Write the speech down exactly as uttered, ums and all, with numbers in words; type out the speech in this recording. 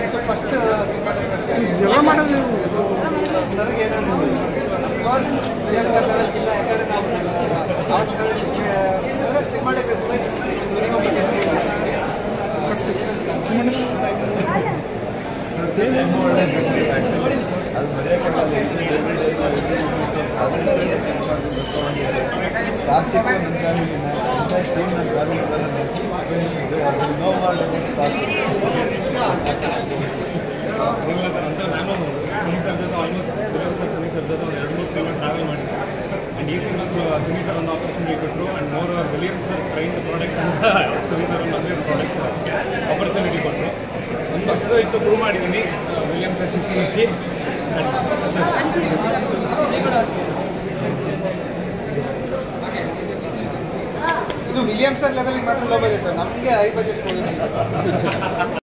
First ಜಗಳ ಮಾಡೋದು ಸರ್ಗೆ ಏನಂದ್ರೆ ಅಫ್ಕೋರ್ಸ್ ಸರ್ ಲೆವೆಲ್ಗಿಲ್ಲ, ಯಾಕಂದರೆ ನಾವು ಆ ಸಿನಿಮಾ ಅಂತ ನಾನು ಸುನಿ ಸರ್ ಜೊತೆ ಆಲ್ಮೋಸ್ಟ್ ಸರ್ ಸುನಿ ಸರ್ ಜೊತೆ ಒಂದು ಎರಡು ಮೂರು ಸಿನಿಮಾ ಟ್ರಾವೆಲ್ ಮಾಡಿದ್ದೆ. ಆ್ಯಂಡ್ ಈ ಸಿನಿಮಾ ಸುನಿ ಸರ್ ಒಂದು ಆಪರ್ಚುನಿಟಿ ಕೊಟ್ಟರು. And moreover William sir train product ಅಂತ ಸುನಿ ಸರ್ ಒಂದು ಅಂದರೆ ಪ್ರಾಡಕ್ಟ್ ಆಪರ್ಚುನಿಟಿ ಕೊಟ್ಟರು. ಒಂದು ಅಷ್ಟು ಇಷ್ಟು ಪ್ರೂವ್ ಮಾಡಿದ್ದೀನಿ ವಿಲಿಯಮ್ ಸರ್ ಶಿಶಿಗೆ. ಇದು ವಿಲಿಯಮ್ ಸರ್ ಲೆವೆಲ್ಗೆ ಮಾತ್ರ ಲೋ ಬಜೆಟ್, ನಮಗೆ ಹೈ ಬಜೆಟ್